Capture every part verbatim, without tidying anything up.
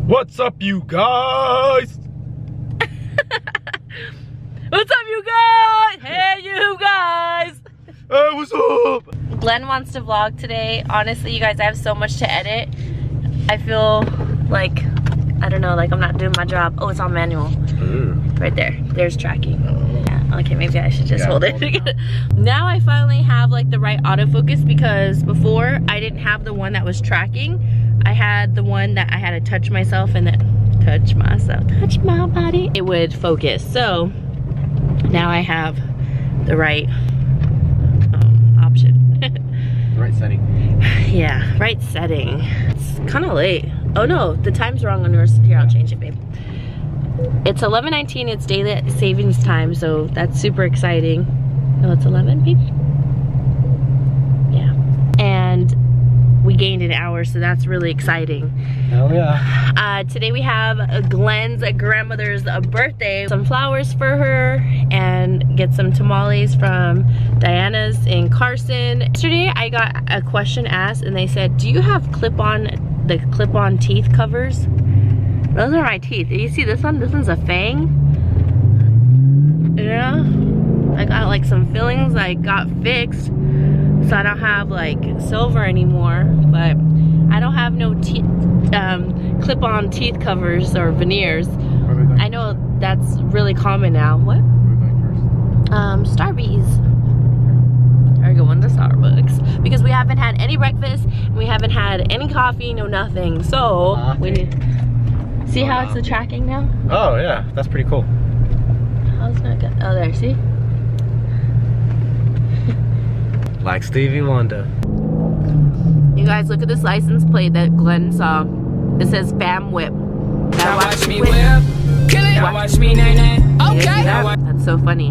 What's up, you guys? What's up, you guys? Hey, you guys. Hey, what's up? Glenn wants to vlog today. Honestly, you guys, I have so much to edit. I feel like, I don't know, like I'm not doing my job. Oh, it's on manual. Mm. Right there. There's tracking. Yeah. Okay, maybe I should just yeah, hold it. it now I finally have like the right autofocus, because before I didn't have the one that was tracking. I had the one that I had to touch myself and then touch myself, touch my body. It would focus. So now I have the right um, option. Right setting. Yeah, right setting. It's kind of late. Oh no, the time's wrong on yours. Here, I'll change it, babe. It's eleven nineteen, it's daylight savings time, so that's super exciting. Oh, it's eleven, babe? Yeah. And we gained an hour, so that's really exciting. Hell yeah. Uh, today we have Glenn's grandmother's birthday. Some flowers for her and get some tamales from Diana's in Carson. Yesterday I got a question asked and they said, do you have clip-on, the clip-on teeth covers? Those are my teeth. You see this one? This one's a fang. Yeah. I got like some fillings I got fixed, so I don't have like silver anymore, but I don't have no teeth, um, clip-on teeth covers or veneers. I know that's really common now. What? Where are we going first? Um, Starbucks. We're going to Starbucks because we haven't had any breakfast, and we haven't had any coffee, no nothing. So uh, we need. See how it's the tracking now? Oh yeah, that's pretty cool. How's that go? Oh, there. See? Like Stevie Wonder. You guys, look at this license plate that Glenn saw. It says Bam Whip. Now watch, watch me whip. whip. Kill it. Now watch, watch me nay nay. Okay. That? That's so funny.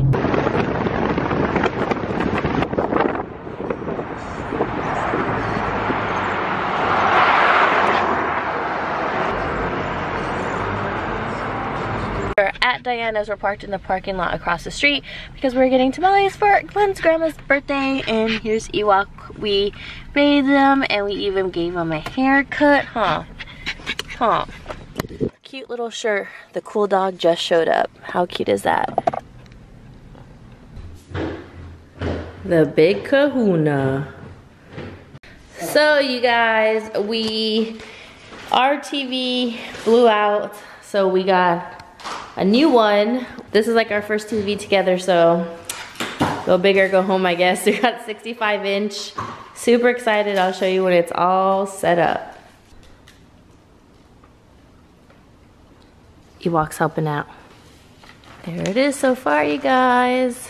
We're at Diana's. We're parked in the parking lot across the street because we're getting tamales for Glenn's grandma's birthday. And here's Ewok. We bathed him and we even gave him a haircut. Huh? Huh? Cute little shirt. The cool dog just showed up. How cute is that? The big kahuna. So you guys, we, our T V blew out, so we got a new one. This is like our first T V together, so go big or go home, I guess. We got sixty-five inch. Super excited. I'll show you when it's all set up. Ewok's helping out. There it is so far, you guys.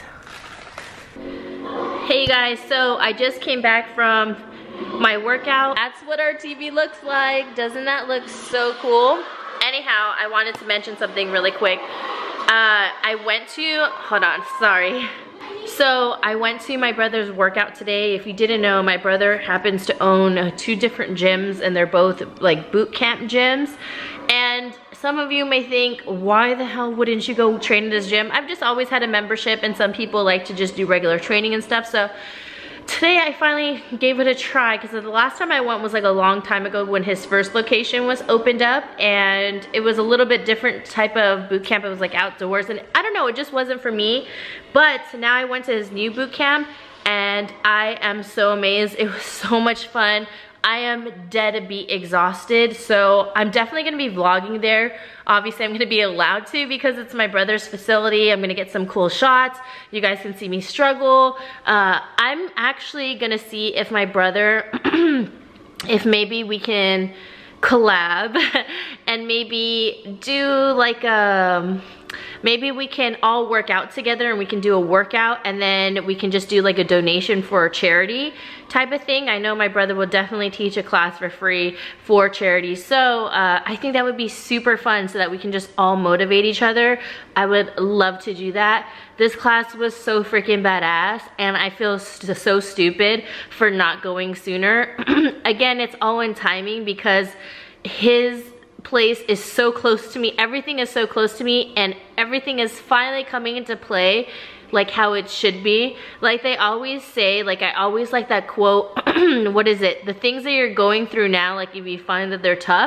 Hey you guys, so I just came back from my workout. That's what our T V looks like. Doesn't that look so cool? Anyhow, I wanted to mention something really quick. Uh, I went to, hold on, sorry. So I went to my brother's workout today. If you didn't know, my brother happens to own uh, two different gyms, and they're both like boot camp gyms. And some of you may think, why the hell wouldn't you go train at his gym? I've just always had a membership, and some people like to just do regular training and stuff. So today I finally gave it a try, because the last time I went was like a long time ago when his first location was opened up, and it was a little bit different type of boot camp. It was like outdoors, and I don't know, it just wasn't for me. But now I went to his new boot camp and I am so amazed. It was so much fun. I am dead to be exhausted, so I'm definitely gonna be vlogging there. Obviously, I'm gonna be allowed to because it's my brother's facility. I'm gonna get some cool shots. You guys can see me struggle. Uh, I'm actually gonna see if my brother, if maybe we can collab and maybe do like a, maybe we can all work out together and we can do a workout, and then we can just do like a donation for a charity type of thing. I know my brother will definitely teach a class for free for charity. So uh, I think that would be super fun so that we can just all motivate each other. I would love to do that. This class was so freaking badass, and I feel st so stupid for not going sooner. Again, it's all in timing because his place is so close to me. Everything is so close to me, and everything is finally coming into play like how it should be. Like they always say, like I always like that quote, what is it? The things that you're going through now, like if you find that they're tough,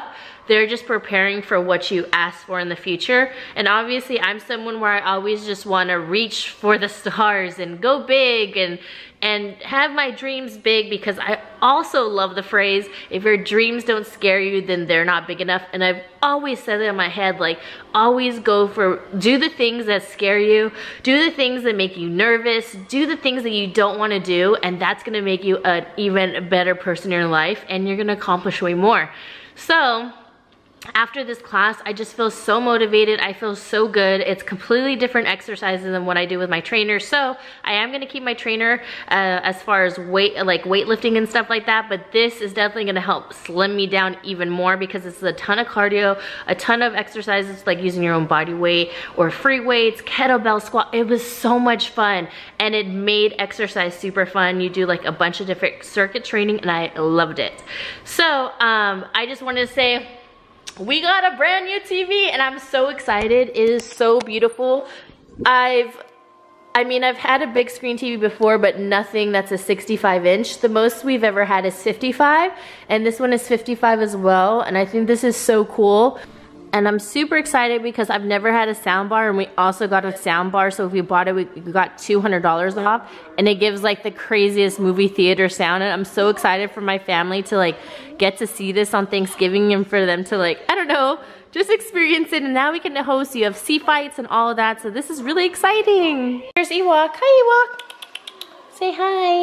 they're just preparing for what you ask for in the future. And obviously I'm someone where I always just want to reach for the stars and go big and and have my dreams big, because I also love the phrase, if your dreams don't scare you, then they're not big enough. And I've always said it in my head, like, always go for, do the things that scare you, do the things that make you nervous, do the things that you don't want to do, and that's gonna make you an even better person in your life, and you're gonna accomplish way more. So, after this class, I just feel so motivated. I feel so good. It's completely different exercises than what I do with my trainer. So I am gonna keep my trainer uh, as far as weight, like weightlifting and stuff like that. But this is definitely gonna help slim me down even more, because it's a ton of cardio, a ton of exercises like using your own body weight or free weights, kettlebell squat. It was so much fun, and it made exercise super fun. You do like a bunch of different circuit training, and I loved it. So um, I just wanted to say, we got a brand new T V and I'm so excited. It is so beautiful. I've, I mean, I've had a big screen T V before, but nothing that's a sixty-five inch. The most we've ever had is fifty-five, and this one is fifty-five as well. And I think this is so cool. And I'm super excited because I've never had a sound bar, and we also got a sound bar. So if we bought it, we got two hundred dollars off, and it gives like the craziest movie theater sound. And I'm so excited for my family to like get to see this on Thanksgiving, and for them to like, I don't know, just experience it. And now we can host U F C fights and all of that. So this is really exciting. Here's Ewok. Hi, Ewok. Say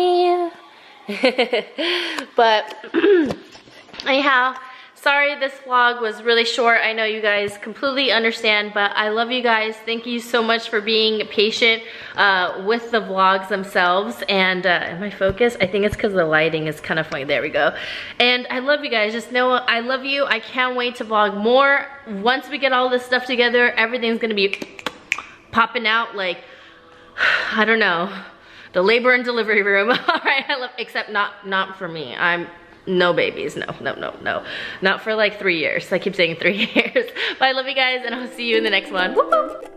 hi. But anyhow, sorry this vlog was really short. I know you guys completely understand, but I love you guys. Thank you so much for being patient uh, with the vlogs themselves. And uh, am I focused? I think it's because the lighting is kind of funny. There we go. And I love you guys. Just know I love you. I can't wait to vlog more. Once we get all this stuff together, everything's gonna be popping out like, I don't know, the labor and delivery room. All right, I love, except not, not for me. I'm, no babies, no, no, no, no. Not for like three years. I keep saying three years. But I love you guys, and I'll see you in the next one. Woo-hoo.